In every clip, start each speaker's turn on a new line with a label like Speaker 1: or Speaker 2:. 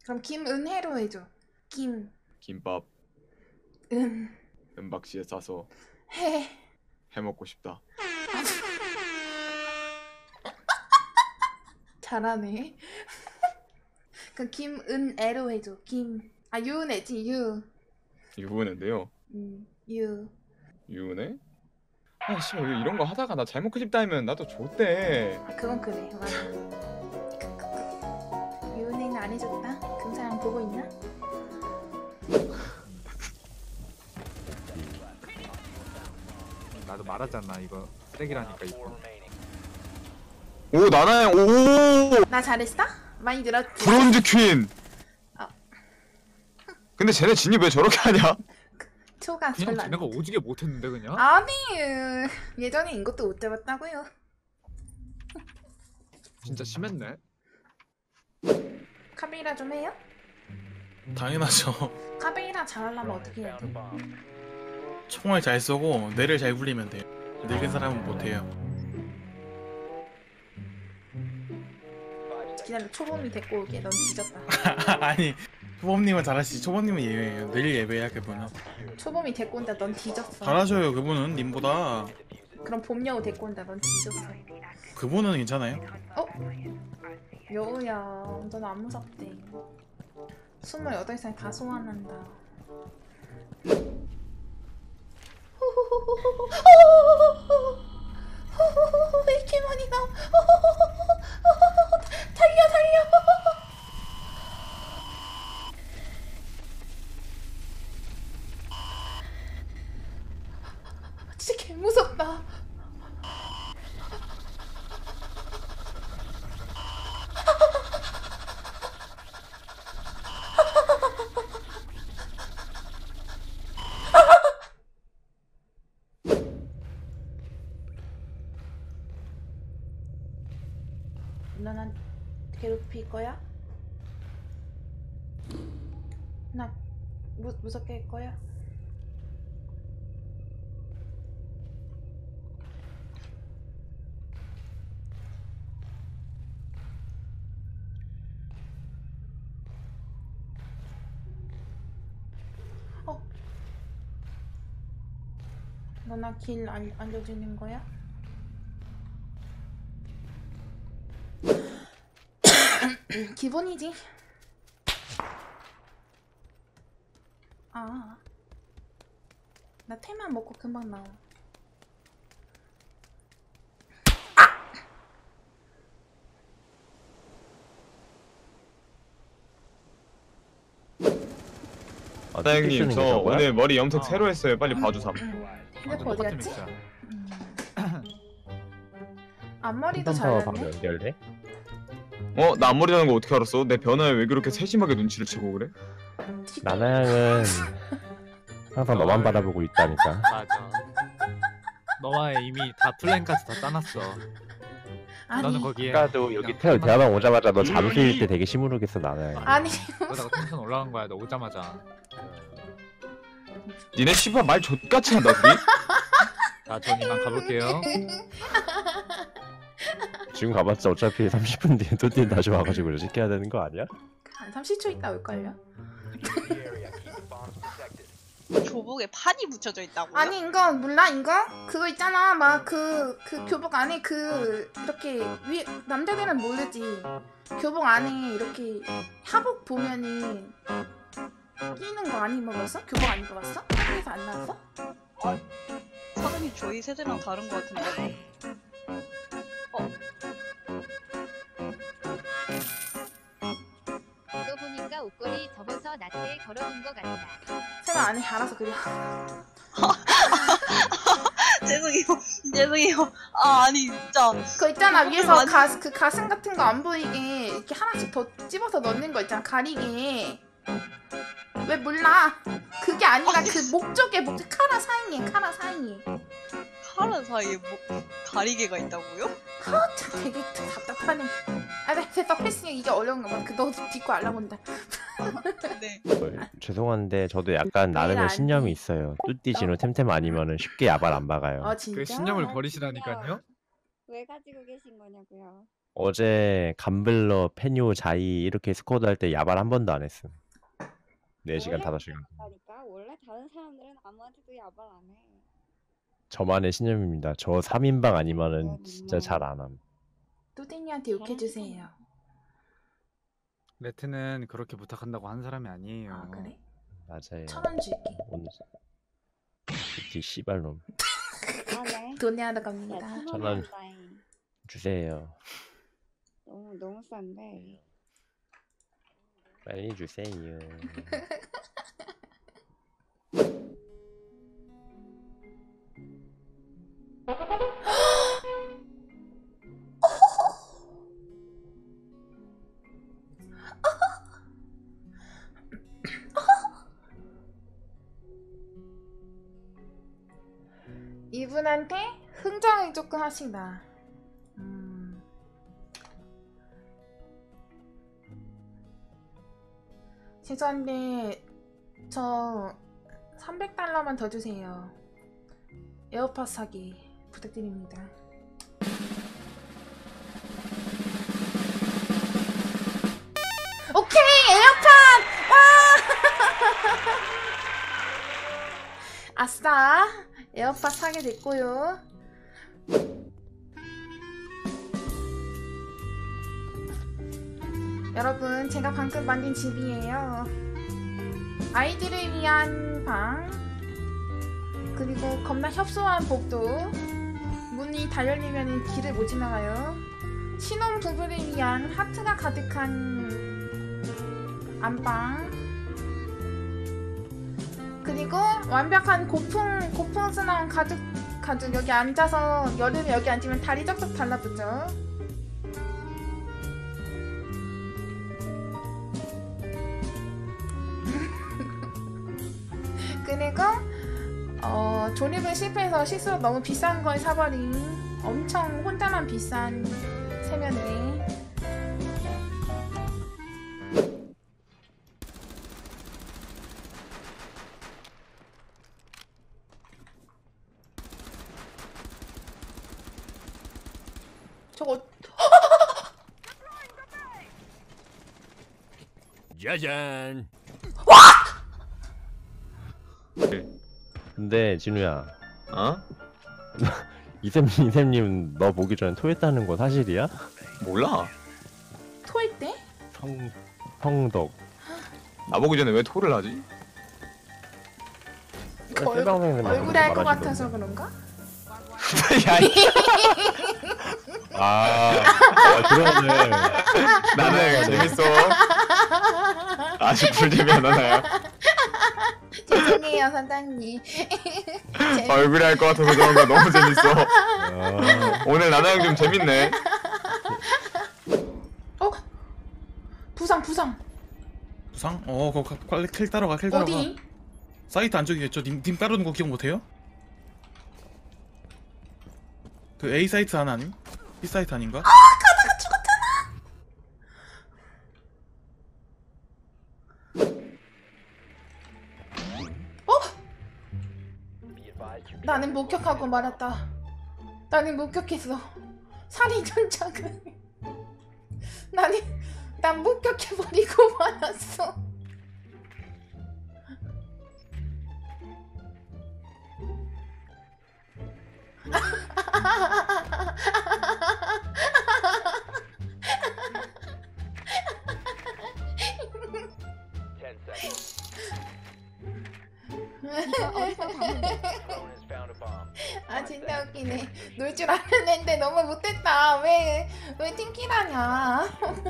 Speaker 1: 그럼 김은혜로 해줘.
Speaker 2: 김밥
Speaker 1: 김은
Speaker 2: 은박지에 싸서
Speaker 1: 해.
Speaker 2: 해먹고 싶다.
Speaker 1: 잘하네. 그럼 김은혜로 해줘. 유은혜지 유.
Speaker 2: 유은혜인데요.
Speaker 1: 유.
Speaker 2: 유은혜? 아 씨발 이런 거 하다가 나 잘못 클립 따면 나도 좆대.
Speaker 1: 아 그건 그래. 맞아. 유은혜는 안 해줬다. 그 사람 보고 있나?
Speaker 3: 나도 말하잖아 이거 쓰레기라니까 이거.
Speaker 2: 오 나나야 오
Speaker 1: 나 잘했어? 많이 늘었지?
Speaker 2: 브론즈 퀸.
Speaker 1: 아.
Speaker 2: 근데 쟤네 진입 왜 저렇게 하냐?
Speaker 1: 초가
Speaker 3: 그냥
Speaker 1: 별로 안
Speaker 3: 쟤네가
Speaker 1: 돼.
Speaker 3: 오지게 못했는데 그냥?
Speaker 1: 아니 예전에 이것도 못 잡았다고요.
Speaker 3: 진짜 심했네.
Speaker 1: 카베이라 좀 해요?
Speaker 4: 당연하죠.
Speaker 1: 카베이라 잘하려면 어떻게 해야 돼?
Speaker 4: 총알 잘 쏘고 뇌를 잘 굴리면 돼요. 늙은 사람은 못해요.
Speaker 1: 기다려 초범이 데리고 올게. 넌 뒤졌다.
Speaker 4: 아니 초범님은 잘하시지. 초범님은 예외예요. 늘 예외야 그분은.
Speaker 1: 초범이 데리고 온다. 넌 뒤졌어.
Speaker 4: 잘하셔요 그분은 님보다.
Speaker 1: 그럼 봄여우 데리고 온다. 넌 뒤졌어.
Speaker 4: 그분은 괜찮아요.
Speaker 1: 어? 여우야 넌 안 무섭대. 28살 다 소환한다. 왜 이렇게 많이 나와? 달려 달려. 진짜 개 무섭다. 너는 괴롭힐 거야? 나 무섭게 할 거야? 너 나 길 알려주는 거야? 기본이지. 아, 나 태만 먹고 금방 나와.
Speaker 2: 사장님 저 오늘 머리 염색 새로 했어요. 빨리 봐주삼.
Speaker 1: 핸드폰 어디 갔지?
Speaker 3: 진짜.
Speaker 1: 앞머리도
Speaker 5: 팬텀파워 바로
Speaker 1: 잘랐네.
Speaker 5: 연결돼?
Speaker 2: 나 앞머리 자는 거 어떻게 알았어? 내 변화에 왜 그렇게 세심하게 눈치를 채고 그래?
Speaker 5: 나나양은 항상 너만 바라보고 있다니까.
Speaker 3: 맞아. 너와 이미 다 플랜까지 다 짜놨어. 너는
Speaker 1: 아니
Speaker 3: 거기에
Speaker 5: 아까도 여기 대화방 오자마자 너 잠수일 때 되게 시무룩했어 나나양.
Speaker 1: 아니
Speaker 3: 그러다가 텐션 올라간 거야 너 오자마자.
Speaker 2: 니네 씨발 말 좆같이 한다 우리?
Speaker 3: 자 전 이만 가볼게요.
Speaker 5: 지금 가봤자 어차피 30분 뒤에 또띠 다시 와가지고 이렇게 해야 되는 거 아니야?
Speaker 1: 한 30초 있다 올걸요?
Speaker 6: 교복에 판이 붙여져 있다고요?
Speaker 1: 아니 이거 몰라 이거? 그거 있잖아 막 그 교복 안에 그 이렇게 위 남자들은 모르지. 교복 안에 이렇게 하복 보면은 끼는 거 안 입어봤어? 교복 안 입어봤어? 학교에서 안 나왔어?
Speaker 6: 사람이 저희 세대랑 다른 것 같은데.
Speaker 7: 이거 보니까 옷걸이 접어서 나트에 걸어둔 것 같다.
Speaker 1: 설마 안에 알아서 그려.
Speaker 6: 죄송해요. 죄송해요. 아 아니 진짜.
Speaker 1: 그거 있잖아 위에서
Speaker 6: 완전-
Speaker 1: 그 가슴 같은 거 안 보이게 이렇게 하나씩 더 찝어서 넣는 거 있잖아 가리게. 왜 몰라? 그게 아니라 그 목적에 카라 사이에.
Speaker 6: 카라 사이에 뭐 가리개가 있다고요?
Speaker 1: 참 되게 답답하네. 아, 네, 됐어. 패싱 이게 어려운 거 봐. 너 딛고 알아본다.
Speaker 6: 네.
Speaker 5: 죄송한데 저도 약간 나름의
Speaker 1: 안
Speaker 5: 신념이
Speaker 1: 돼.
Speaker 5: 있어요. 뚜띠 진우 템템 아니면은 쉽게 야발 안 박아요.
Speaker 1: 아 진짜?
Speaker 3: 그 신념을 버리시라니까요.
Speaker 7: 왜 가지고 계신 거냐고요?
Speaker 5: 어제 감블러, 페뇨, 자이 이렇게 스쿼드 할 때 야발 한 번도 안 했음. 4시간, 5시간.
Speaker 8: 그러니까 원래 다른 사람들은 아무한테도 야발 안 해.
Speaker 5: 저만의 신념입니다. 저 3인방 아니면은 진짜 잘 안 함.
Speaker 1: 뚜디니한테 욕해주세요.
Speaker 3: 레트는 그렇게 부탁한다고 한 사람이 아니에요.
Speaker 1: 아 그래?
Speaker 5: 맞아요.
Speaker 1: 1,000원 줄게.
Speaker 5: 오늘 이 씨발놈
Speaker 8: 아네.
Speaker 1: 돈내하러
Speaker 8: 야,
Speaker 1: 갑니다.
Speaker 8: 1,000원
Speaker 5: 천원.
Speaker 8: 한다잉.
Speaker 5: 주세요.
Speaker 8: 너무 싼데.
Speaker 5: 빨리 주세요.
Speaker 1: 이분한테 흥정을 조금 하신다. 죄송한데 저 300달러만 더 주세요. 에어팟 사기 부탁드립니다. 오케이 에어팟! 와! 아싸 에어팟 사게 됐고요. 여러분 제가 방금 만든 집이에요. 아이들을 위한 방, 그리고 겁나 협소한 복도, 문이 다 열리면 길을 못 지나가요. 신혼 부부를 위한 하트가 가득한 안방, 그리고 완벽한 고풍스러운 가죽 여기 앉아서 여름에 여기 앉으면 다리 쩍쩍 달라붙죠. 그리고 조립을 실패해서 실수로 너무 비싼 걸 사버린 엄청 혼자만 비싼 세면대. 저거
Speaker 5: 짜잔. 근데 진우야,
Speaker 2: 어?
Speaker 5: 이샘님 너 보기 전에 토했다는 거 사실이야?
Speaker 2: 몰라.
Speaker 1: 토할 때?
Speaker 5: 성덕.
Speaker 2: 나보기 전에 왜 토를 하지?
Speaker 1: 얼굴에 할 것 같아서 그런가?
Speaker 2: 야,
Speaker 5: 그러네.
Speaker 2: 나나야 재밌어. 아주 불재미한 나나야.
Speaker 1: 죄송해요 사장님.
Speaker 2: 얼굴에 할 것 같아서 그런 거 너무 재밌어. 오늘 나나양 좀 재밌네.
Speaker 1: 부상.
Speaker 4: 부상? 그거 빨리 킬 따라가.
Speaker 1: 어디?
Speaker 4: 사이트 안쪽이겠죠. 님 따르는 거 기억 못해요? 그 A 사이트 하나 아님? B 사이트 아닌가?
Speaker 1: 가다가 죽었잖아. 나는 목격하고 말았다. 나는 목격했어. 살인 현장을. 난 목격해버리고 말았어. 아 진짜 웃기네. 놀 줄 아는 앤데 너무 못됐다. 왜 팀킬하냐.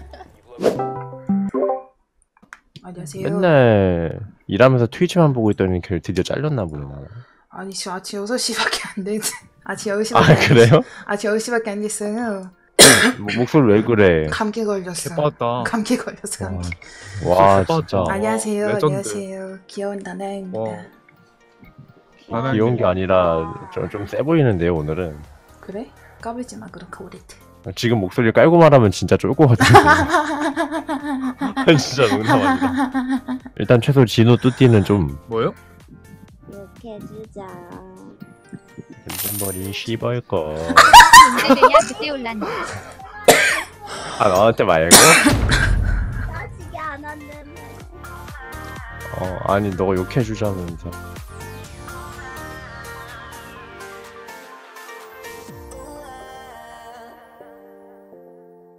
Speaker 1: 안녕하세요.
Speaker 5: 맨날 일하면서 트위치만 보고 있더니 걔 드디어 잘렸나 보네.
Speaker 1: 아니 지금 아침 6시밖에 안 됐지. 아침 6시밖에
Speaker 5: 아 그래요?
Speaker 1: 아침 10시밖에 안 됐어요.
Speaker 5: 목소리 왜 그래?
Speaker 1: 감기 걸렸어.
Speaker 3: 개빠졌다.
Speaker 1: 감기 걸렸어. 감기.
Speaker 5: 와 진짜
Speaker 1: 안녕하세요.
Speaker 3: 레전드.
Speaker 1: 안녕하세요. 귀여운 나나입니다.
Speaker 5: 귀여운 게 아니라 좀 세 보이는데요 오늘은.
Speaker 1: 그래? 까불지 마 그렇게 오래돼.
Speaker 5: 지금 목소리 깔고 말하면 진짜 쫄 것 같은데. 진짜 농담 아니다. 일단 최소 진호 뚜띠는 좀
Speaker 3: 뭐요?
Speaker 8: 이렇게 해주자.
Speaker 5: 머리 씹을 거.
Speaker 7: 언제 되냐 그때 올란다.
Speaker 5: 아 너한테 말고?
Speaker 8: 따지게 안 한다며.
Speaker 5: 아니 너가 욕해주자면서